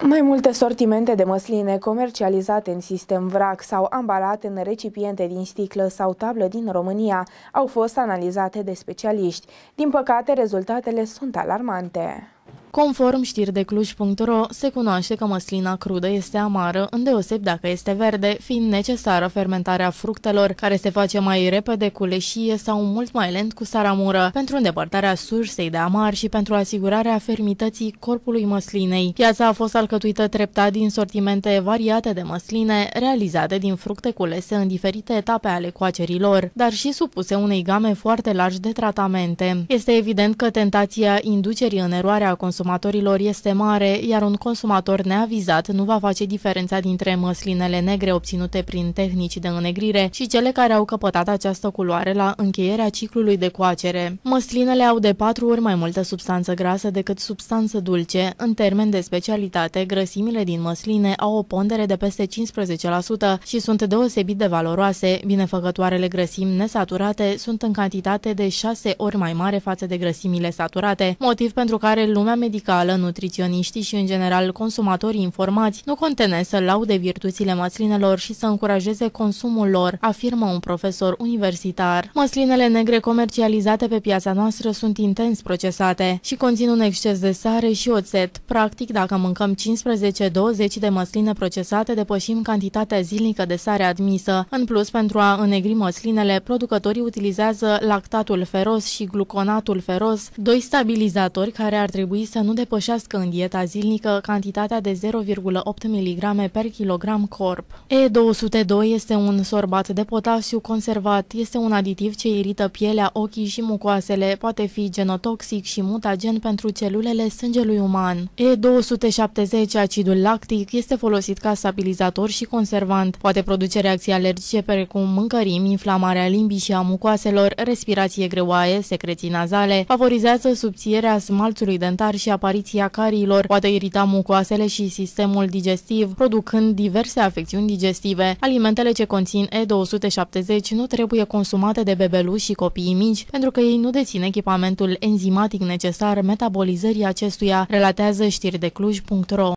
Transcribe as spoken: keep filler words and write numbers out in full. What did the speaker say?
Mai multe sortimente de măsline comercializate în sistem vrac sau ambalate în recipiente din sticlă sau tablă din România au fost analizate de specialiști. Din păcate, rezultatele sunt alarmante. Conform știri de Cluj punct ro, se cunoaște că măslina crudă este amară, îndeosebi dacă este verde, fiind necesară fermentarea fructelor, care se face mai repede cu leșie sau mult mai lent cu saramură, pentru îndepărtarea sursei de amar și pentru asigurarea fermității corpului măslinei. Piața a fost alcătuită treptat din sortimente variate de măsline, realizate din fructe culese în diferite etape ale coacerilor, dar și supuse unei game foarte largi de tratamente. Este evident că tentația inducerii în eroare a consumatorilor consumatorilor este mare, iar un consumator neavizat nu va face diferența dintre măslinele negre obținute prin tehnici de înnegrire și cele care au căpătat această culoare la încheierea ciclului de coacere. Măslinele au de patru ori mai multă substanță grasă decât substanță dulce. În termen de specialitate, grăsimile din măsline au o pondere de peste cincisprezece la sută și sunt deosebit de valoroase. Binefăcătoarele grăsimi nesaturate sunt în cantitate de șase ori mai mare față de grăsimile saturate, motiv pentru care lumea medicală, nutriționiștii și, în general, consumatorii informați nu contenesc să laude virtuțile măslinelor și să încurajeze consumul lor, afirmă un profesor universitar. Măslinele negre comercializate pe piața noastră sunt intens procesate și conțin un exces de sare și oțet. Practic, dacă mâncăm cincisprezece douăzeci de măsline procesate, depășim cantitatea zilnică de sare admisă. În plus, pentru a înnegri măslinele, producătorii utilizează lactatul feros și gluconatul feros, doi stabilizatori care ar trebui să nu depășească în dieta zilnică cantitatea de zero virgulă opt miligrame per kilogram corp. E două sute doi este un sorbat de potasiu conservat, este un aditiv ce irită pielea, ochii și mucoasele, poate fi genotoxic și mutagen pentru celulele sângelui uman. E două sute șaptezeci, acidul lactic, este folosit ca stabilizator și conservant, poate produce reacții alergice precum mâncărimi, inflamarea limbii și a mucoaselor, respirație greoaie, secreții nazale, favorizează subțierea smalțului dentar și apariția cariilor, poate irita mucoasele și sistemul digestiv, producând diverse afecțiuni digestive. Alimentele ce conțin E două sute șaptezeci nu trebuie consumate de bebeluși și copiii mici, pentru că ei nu dețin echipamentul enzimatic necesar metabolizării acestuia, relatează știri de Cluj punct ro.